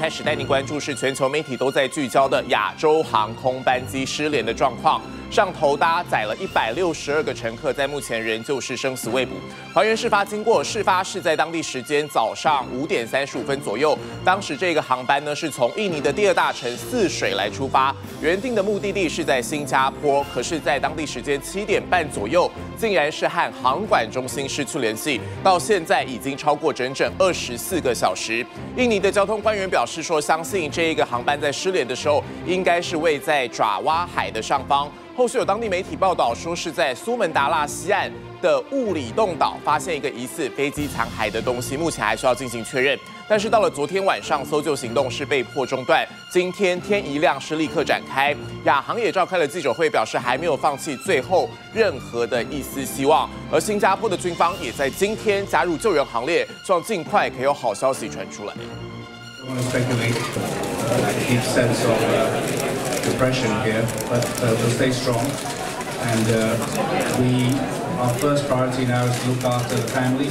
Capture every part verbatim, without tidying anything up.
开始带您关注是全球媒体都在聚焦的亚洲航空班机失联的状况。上头搭载了一百六十二个乘客，在目前仍旧是生死未卜。还原事发经过，事发是在当地时间早上五点三十五分左右。当时这个航班呢是从印尼的第二大城泗水来出发，原定的目的地是在新加坡，可是，在当地时间七点半左右，竟然是和航管中心失去联系，到现在已经超过整整二十四个小时。印尼的交通官员表示说，相信这一个航班在失联的时候，应该是位在爪哇海的上方。后续有当地媒体报道说，是在苏门答腊西岸的雾里洞岛发现一个疑似飞机残骸的东西，目前还需要进行确认。但是到了昨天晚上，搜救行动是被迫中断。今天天一亮是立刻展开。亚航也召开了记者会，表示还没有放弃最后任何的一丝希望。而新加坡的军方也在今天加入救援行列，希望尽快可以有好消息传出来。 Depression here, but uh, we'll stay strong. And uh, we, our first priority now is to look after the family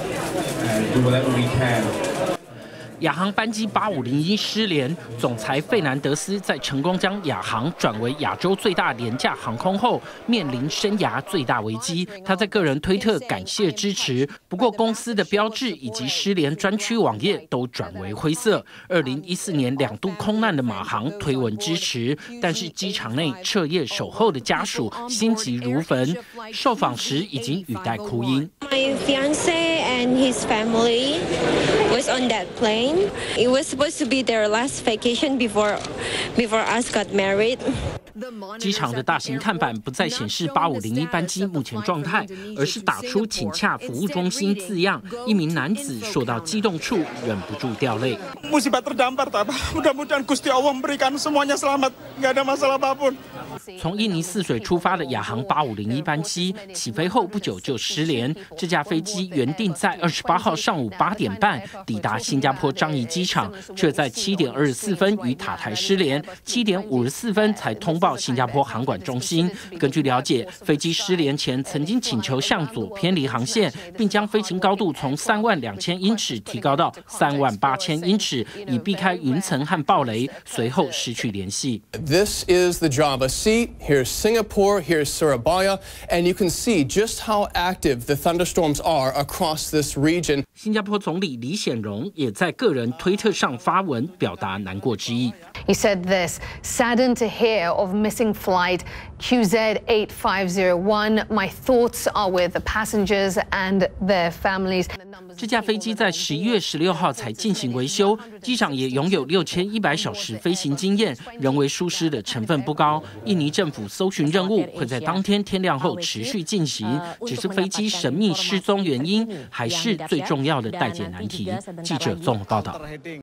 and do whatever we can. 亚航班机八五零一失联，总裁费南德斯在成功将亚航转为亚洲最大廉价航空后，面临生涯最大危机。他在个人推特感谢支持，不过公司的标志以及失联专区网页都转为灰色。二零一四年两度空难的马航推文支持，但是机场内彻夜守候的家属心急如焚，受访时已经语带哭音。 My fiancé and his family was on that plane. It was supposed to be their last vacation before, before us got married. 机场的大型看板不再显示八五零一班机目前状态，而是打出请洽服务中心字样。一名男子说到激动处，忍不住掉泪。 Musibah terdampar, tak apa. Mudah-mudahan Gusti Allah memberikan semuanya selamat, nggak ada masalah apapun. 从印尼泗水出发的亚航八五零一班机起飞后不久就失联。这架飞机原定在二十八号上午八点半抵达新加坡樟宜机场，却在七点二十四分于塔台失联，七点五十四分才通报新加坡航管中心。根据了解，飞机失联前曾经请求向左偏离航线，并将飞行高度从三万两千英尺提高到三万八千英尺，以避开云层和暴雷，随后失去联系。 This is the Java Sea. Here's Singapore, here's Surabaya, and you can see just how active the thunderstorms are across this region. 新加坡总理李显荣也在个人推特上发文表达难过之意。 He said this, saddened to hear of missing flight Q Z eight five zero one. My thoughts are with the passengers and their families. 这架飞机在十一月十六号才进行维修，机长也拥有六千一百小时飞行经验，人为疏失的成分不高。印尼政府搜寻任务会在当天天亮后持续进行，只是飞机神秘失踪原因还是最重要的待解难题。记者综合报道。